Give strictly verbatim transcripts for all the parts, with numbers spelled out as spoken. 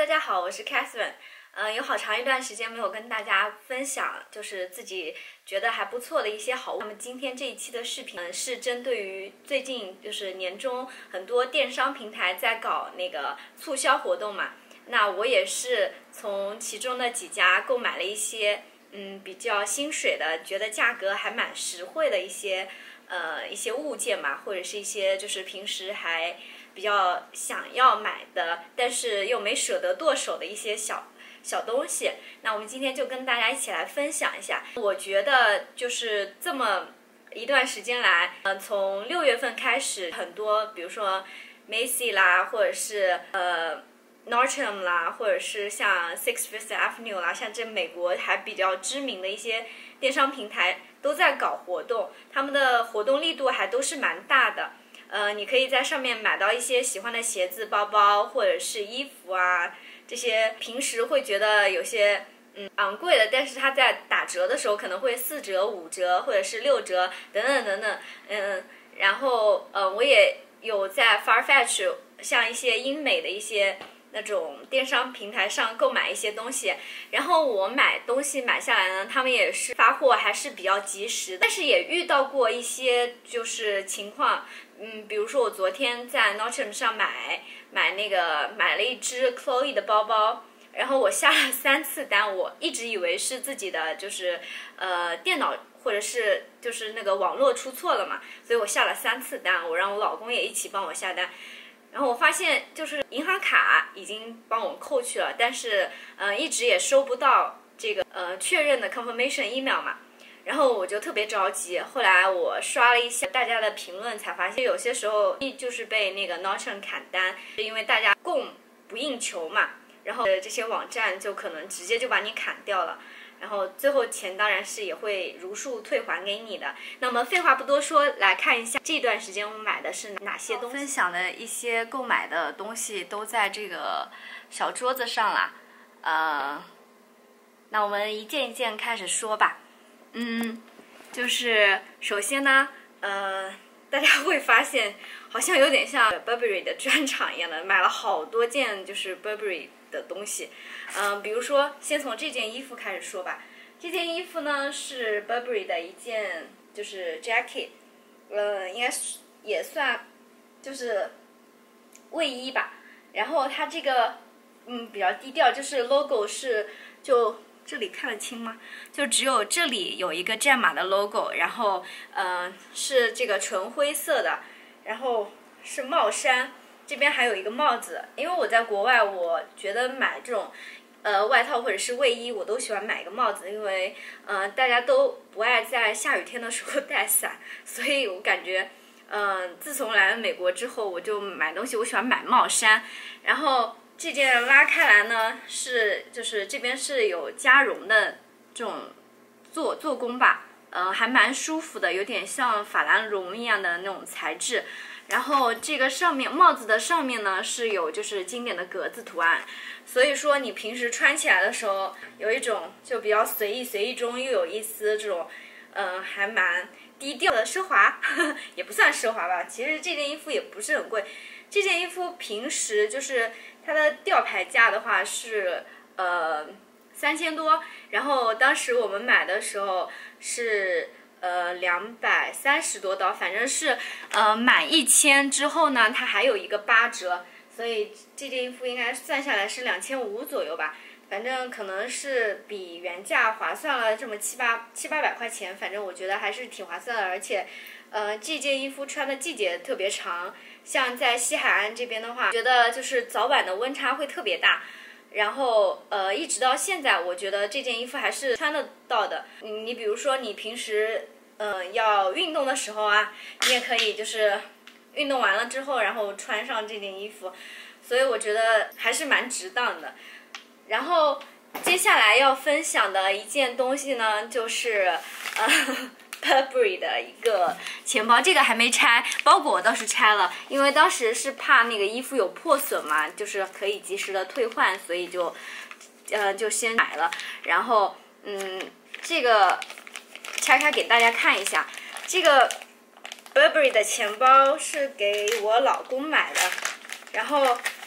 大家好，我是 Catherine。嗯，有好长一段时间没有跟大家分享，就是自己觉得还不错的一些好物。那么今天这一期的视频是针对于最近就是年中很多电商平台在搞那个促销活动嘛，那我也是从其中的几家购买了一些嗯比较心水的，觉得价格还蛮实惠的一些呃一些物件嘛，或者是一些就是平时还比较想要买的，但是又没舍得剁手的一些小小东西。那我们今天就跟大家一起来分享一下。我觉得就是这么一段时间来，呃，从六月份开始，很多比如说 Macy 啦，或者是呃 Nordstrom 啦，或者是像 Saks Fifth Avenue 啦，像这美国还比较知名的一些电商平台都在搞活动，他们的活动力度还都是蛮大的。呃，你可以在上面买到一些喜欢的鞋子、包包或者是衣服啊，这些平时会觉得有些嗯昂贵的，但是它在打折的时候可能会四折、五折或者是六折等等等等，嗯，然后呃，我也有在 Farfetch 像一些英美的一些那种电商平台上购买一些东西，然后我买东西买下来呢，他们也是发货还是比较及时，但是也遇到过一些就是情况。嗯，比如说我昨天在 Nordstrom 上买买那个买了一只 Chloe 的包包，然后我下了三次单，我一直以为是自己的就是呃电脑或者是就是那个网络出错了嘛，所以我下了三次单，我让我老公也一起帮我下单，然后我发现就是银行卡已经帮我扣去了，但是呃一直也收不到这个呃确认的 confirmation email 嘛。然后我就特别着急，后来我刷了一下大家的评论，才发现有些时候就是被那个 Nordstrom 砍单，是因为大家供不应求嘛，然后这些网站就可能直接就把你砍掉了，然后最后钱当然是也会如数退还给你的。那么废话不多说，来看一下这段时间我买的是哪些东西。分享的一些购买的东西都在这个小桌子上啦，呃，那我们一件一件开始说吧。嗯，就是首先呢，呃，大家会发现好像有点像 Burberry 的专场一样的，买了好多件就是 Burberry 的东西。嗯、呃，比如说先从这件衣服开始说吧。这件衣服呢是 Burberry 的一件就是 jacket， 呃，应该是也算就是卫衣吧。然后它这个嗯比较低调，就是 logo 是就。这里看得清吗？就只有这里有一个战马的 logo， 然后呃是这个纯灰色的，然后是帽衫，这边还有一个帽子。因为我在国外，我觉得买这种呃外套或者是卫衣，我都喜欢买一个帽子，因为呃大家都不爱在下雨天的时候带伞，所以我感觉嗯、呃、自从来了美国之后，我就买东西我喜欢买帽衫，然后。这件拉开来呢，是就是这边是有加绒的这种做做工吧，呃，还蛮舒服的，有点像法兰绒一样的那种材质。然后这个上面帽子的上面呢是有就是经典的格子图案，所以说你平时穿起来的时候有一种就比较随意，随意中又有一丝这种，呃，还蛮低调的奢华，呵呵也不算奢华吧。其实这件衣服也不是很贵，这件衣服平时就是它的吊牌价的话是呃三千多，然后当时我们买的时候是呃两百三十多刀，反正是呃满一千之后呢，它还有一个八折，所以这件衣服应该算下来是两千五左右吧。反正可能是比原价划算了这么七八七八百块钱，反正我觉得还是挺划算的，而且，呃，这件衣服穿的季节特别长，像在西海岸这边的话，觉得就是早晚的温差会特别大，然后呃，一直到现在，我觉得这件衣服还是穿得到的。你你比如说你平时呃要运动的时候啊，你也可以就是运动完了之后，然后穿上这件衣服，所以我觉得还是蛮值当的。然后接下来要分享的一件东西呢，就是呃 Burberry 的一个钱包，这个还没拆，包裹我倒是拆了，因为当时是怕那个衣服有破损嘛，就是可以及时的退换，所以就呃就先买了。然后嗯，这个拆开给大家看一下，这个 Burberry 的钱包是给我老公买的，然后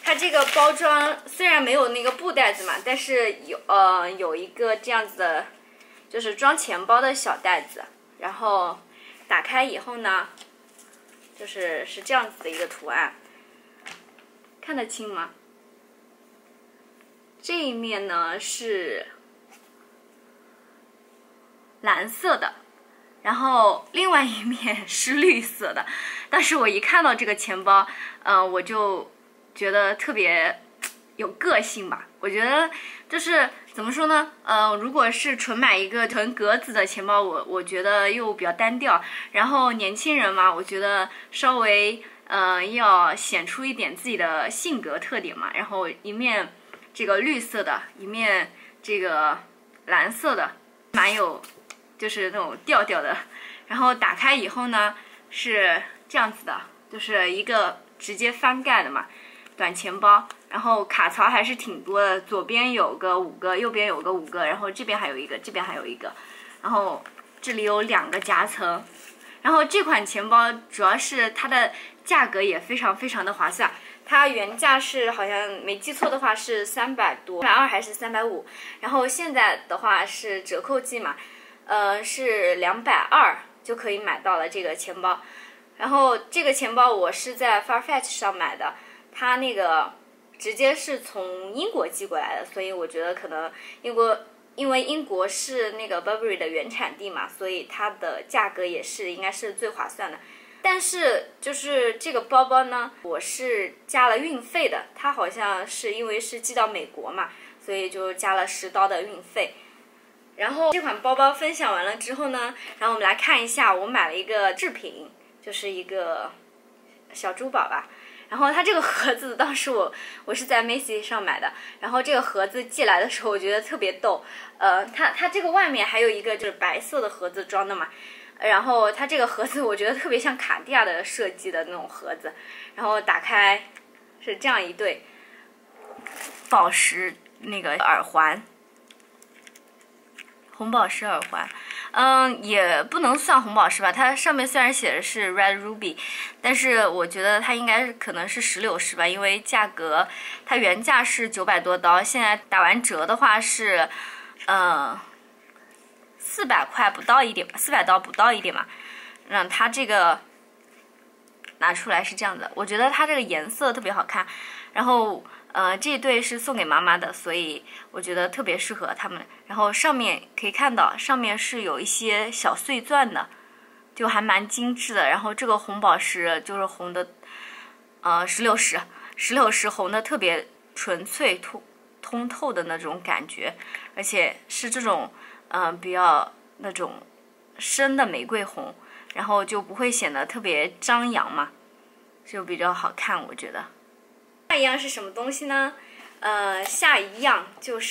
它这个包装虽然没有那个布袋子嘛，但是有呃有一个这样子的，就是装钱包的小袋子。然后打开以后呢，就是是这样子的一个图案，看得清吗？这一面呢是蓝色的，然后另外一面是绿色的。但是我一看到这个钱包，嗯、呃，我就觉得特别有个性吧。我觉得就是怎么说呢，呃，如果是纯买一个纯格子的钱包，我我觉得又比较单调。然后年轻人嘛，我觉得稍微呃要显出一点自己的性格特点嘛。然后一面这个绿色的，一面这个蓝色的，蛮有就是那种调调的。然后打开以后呢是这样子的，就是一个直接翻盖的嘛，短钱包。然后卡槽还是挺多的，左边有个五个，右边有个五个，然后这边还有一个，这边还有一个，然后这里有两个夹层。然后这款钱包主要是它的价格也非常非常的划算，它原价是好像没记错的话是三百多，三百二还是三百五，然后现在的话是折扣季嘛，呃是两百二就可以买到了这个钱包。然后这个钱包我是在 Farfetch 上买的，它那个直接是从英国寄过来的，所以我觉得可能英国，因为英国是那个 Burberry 的原产地嘛，所以它的价格也是应该是最划算的。但是就是这个包包呢，我是加了运费的，它好像是因为是寄到美国嘛，所以就加了十刀的运费。然后这款包包分享完了之后呢，然后我们来看一下，我买了一个饰品，就是一个小珠宝吧。然后它这个盒子当时我我是在 Macy 上买的，然后这个盒子寄来的时候我觉得特别逗，呃，它它这个外面还有一个就是白色的盒子装的嘛，然后它这个盒子我觉得特别像卡地亚的设计的那种盒子，然后打开是这样一对宝石那个耳环，红宝石耳环。嗯，也不能算红宝石吧，它上面虽然写的是 Red Ruby， 但是我觉得它应该可能是石榴石吧，因为价格它原价是九百多刀，现在打完折的话是，呃，四百块不到一点吧，四百刀不到一点嘛。让它这个拿出来是这样的，我觉得它这个颜色特别好看，然后。呃，这一对是送给妈妈的，所以我觉得特别适合他们。然后上面可以看到，上面是有一些小碎钻的，就还蛮精致的。然后这个红宝石就是红的，呃，石榴石，石榴石红的特别纯粹、通通透的那种感觉，而且是这种嗯、呃、比较那种深的玫瑰红，然后就不会显得特别张扬嘛，就比较好看，我觉得。下一样是什么东西呢？呃，下一样就是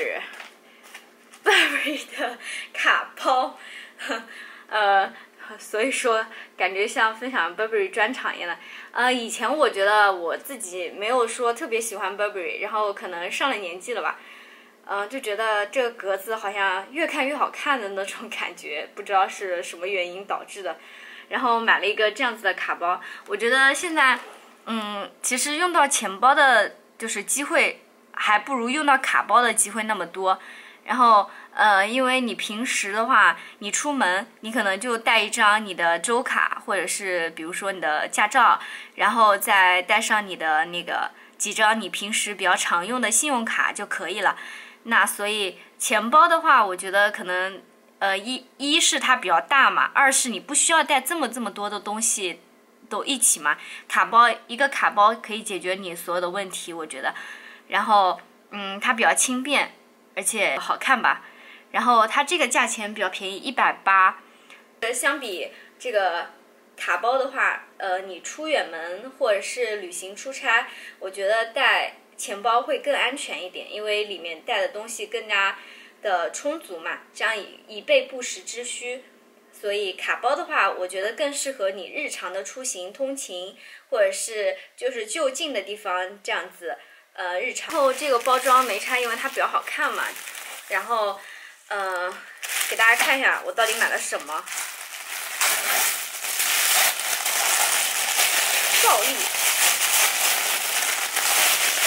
Burberry 的卡包，呃，所以说感觉像分享 Burberry 专场一样的。呃，以前我觉得我自己没有说特别喜欢 Burberry， 然后可能上了年纪了吧，呃，就觉得这个格子好像越看越好看的那种感觉，不知道是什么原因导致的。然后买了一个这样子的卡包，我觉得现在。嗯，其实用到钱包的，就是机会还不如用到卡包的机会那么多。然后，呃，因为你平时的话，你出门，你可能就带一张你的周卡，或者是比如说你的驾照，然后再带上你的那个几张你平时比较常用的信用卡就可以了。那所以钱包的话，我觉得可能，呃，一一是它比较大嘛，二是你不需要带这么这么多的东西。都一起嘛，卡包一个卡包可以解决你所有的问题，我觉得。然后，嗯，它比较轻便，而且好看吧。然后它这个价钱比较便宜，一百八。呃，相比这个卡包的话，呃，你出远门或者是旅行出差，我觉得带钱包会更安全一点，因为里面带的东西更加的充足嘛，这样以以备不时之需。所以卡包的话，我觉得更适合你日常的出行、通勤，或者是就是就近的地方这样子，呃，日常。然后这个包装没拆，因为它比较好看嘛。然后，呃，给大家看一下我到底买了什么。暴力，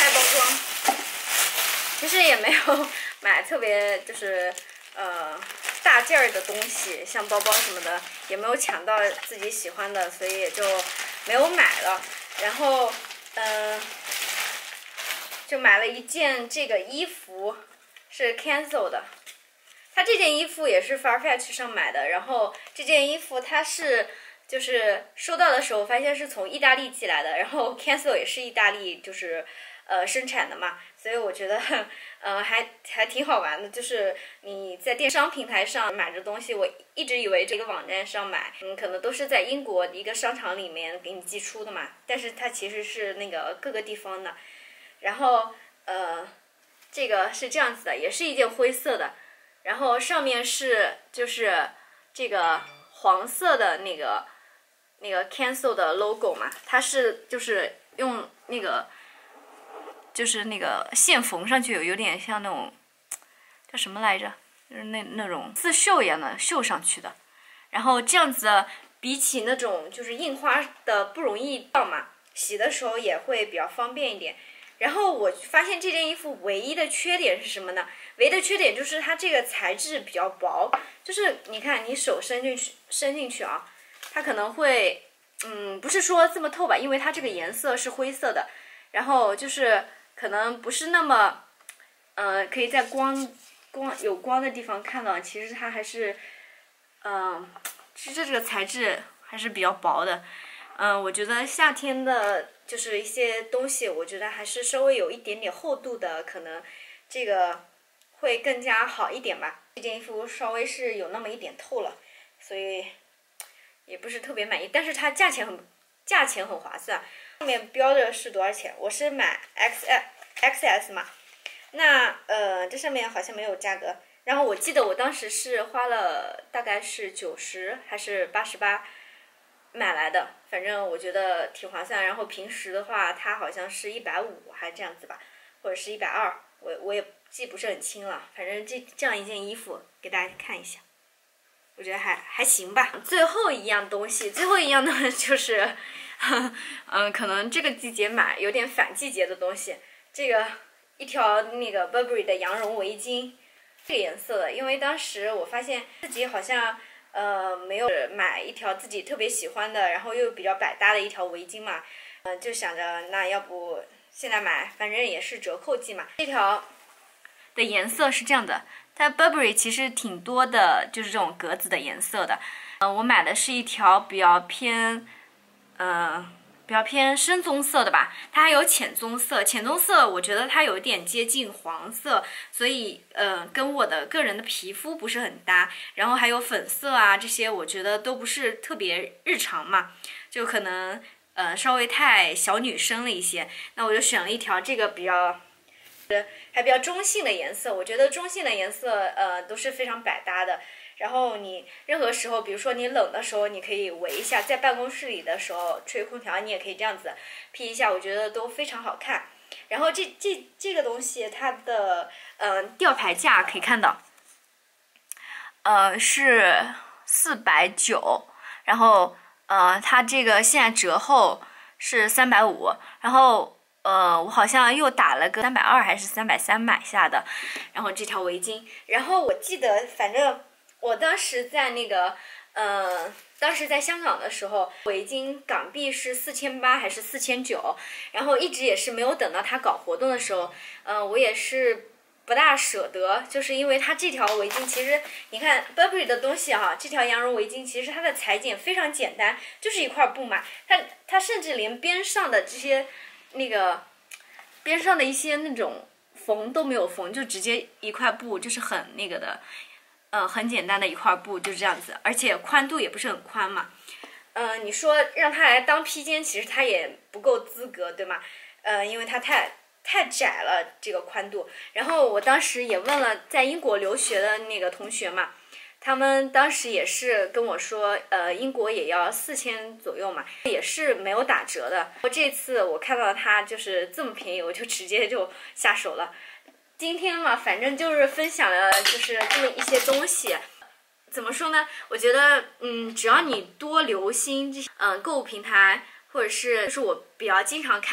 其实也没有买特别就是呃大件儿的东西，像包包什么的也没有抢到自己喜欢的，所以也就没有买了。然后嗯、呃，就买了一件这个衣服，是 Cancel 的。它这件衣服也是 Farfetch 上买的，然后这件衣服它是就是收到的时候发现是从意大利寄来的，然后 Cancel 也是意大利就是呃生产的嘛，所以我觉得呃还还挺好玩的，就是你在电商平台上买的东西，我一直以为这个网站上买，嗯，可能都是在英国一个商场里面给你寄出的嘛，但是它其实是那个各个地方的。然后呃这个是这样子的，也是一件灰色的。然后上面是就是这个黄色的那个那个 Cancel 的 logo 嘛，它是就是用那个就是那个线缝上去，有有点像那种叫什么来着，就是那那种刺绣一样的绣上去的。然后这样子比起那种就是印花的不容易掉嘛，洗的时候也会比较方便一点。然后我发现这件衣服唯一的缺点是什么呢？唯一的缺点就是它这个材质比较薄，就是你看你手伸进去伸进去啊，它可能会，嗯，不是说这么透吧，因为它这个颜色是灰色的，然后就是可能不是那么，呃，可以在光光有光的地方看到，其实它还是，嗯、呃，其实这个材质还是比较薄的，嗯、呃，我觉得夏天的。就是一些东西，我觉得还是稍微有一点点厚度的，可能这个会更加好一点吧。这件衣服稍微是有那么一点透了，所以也不是特别满意。但是它价钱很价钱很划算，上面标的是多少钱？我是买 X X S 嘛，那呃这上面好像没有价格。然后我记得我当时是花了大概是九十还是八十八。买来的，反正我觉得挺划算。然后平时的话，它好像是一百五，还这样子吧，或者是一百二，我我也记不是很清了。反正这这样一件衣服给大家看一下，我觉得还还行吧。最后一样东西，最后一样呢就是，嗯、呃，可能这个季节买有点反季节的东西。这个一条那个 Burberry 的羊绒围巾，这个颜色的，因为当时我发现自己好像。呃，没有买一条自己特别喜欢的，然后又比较百搭的一条围巾嘛，嗯、呃，就想着那要不现在买，反正也是折扣季嘛。这条的颜色是这样的，它 Burberry 其实挺多的，就是这种格子的颜色的。呃，我买的是一条比较偏，呃。比较偏深棕色的吧，它还有浅棕色，浅棕色我觉得它有一点接近黄色，所以呃跟我的个人的皮肤不是很搭。然后还有粉色啊这些，我觉得都不是特别日常嘛，就可能呃稍微太小女生了一些。那我就选了一条这个比较还比较中性的颜色，我觉得中性的颜色呃都是非常百搭的。然后你任何时候，比如说你冷的时候，你可以围一下；在办公室里的时候吹空调，你也可以这样子披一下，我觉得都非常好看。然后这这这个东西，它的呃吊牌价可以看到，呃是四百九，然后呃它这个现在折后是三百五，然后。呃，我好像又打了个三百二还是三百三买下的，然后这条围巾，然后我记得反正我当时在那个呃，当时在香港的时候，围巾港币是四千八还是四千九，然后一直也是没有等到它搞活动的时候，呃，我也是不大舍得，就是因为它这条围巾其实你看 Burberry 的东西哈、啊，这条羊绒围巾其实它的裁剪非常简单，就是一块布嘛，它它甚至连边上的这些。那个边上的一些那种缝都没有缝，就直接一块布，就是很那个的，嗯、呃，很简单的一块布，就是这样子，而且宽度也不是很宽嘛。嗯、呃，你说让它来当披肩，其实它也不够资格，对吗？呃，因为它太太窄了这个宽度。然后我当时也问了在英国留学的那个同学嘛。他们当时也是跟我说，呃，英国也要四千左右嘛，也是没有打折的。这次我看到它就是这么便宜，我就直接就下手了。今天嘛，反正就是分享了就是这么一些东西。怎么说呢？我觉得，嗯，只要你多留心这些，嗯，购物平台或者是就是我比较经常看的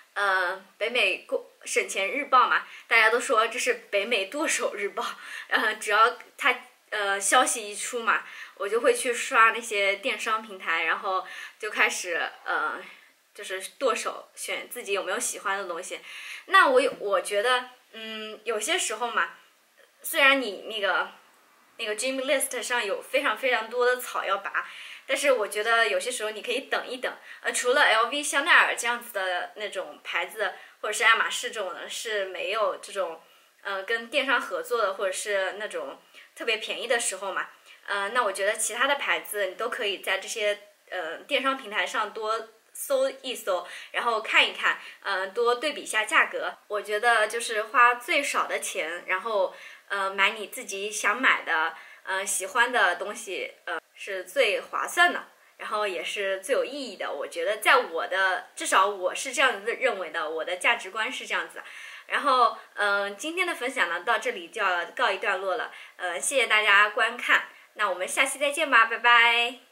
呃北美过省钱日报嘛，大家都说这是北美剁手日报，呃只要它呃消息一出嘛，我就会去刷那些电商平台，然后就开始呃就是剁手选自己有没有喜欢的东西。那我有我觉得嗯有些时候嘛，虽然你那个那个 Dream List 上有非常非常多的草要拔，但是我觉得有些时候你可以等一等。呃，除了 L V、香奈儿这样子的那种牌子，或者是爱马仕这种的，是没有这种呃跟电商合作的，或者是那种特别便宜的时候嘛。呃，那我觉得其他的牌子你都可以在这些呃电商平台上多搜一搜，然后看一看，呃，多对比一下价格。我觉得就是花最少的钱，然后呃买你自己想买的、呃喜欢的东西，呃是最划算的，然后也是最有意义的。我觉得在我的至少我是这样子认为的，我的价值观是这样子。然后嗯、呃，今天的分享呢到这里就要告一段落了，呃，谢谢大家观看，那我们下期再见吧，拜拜。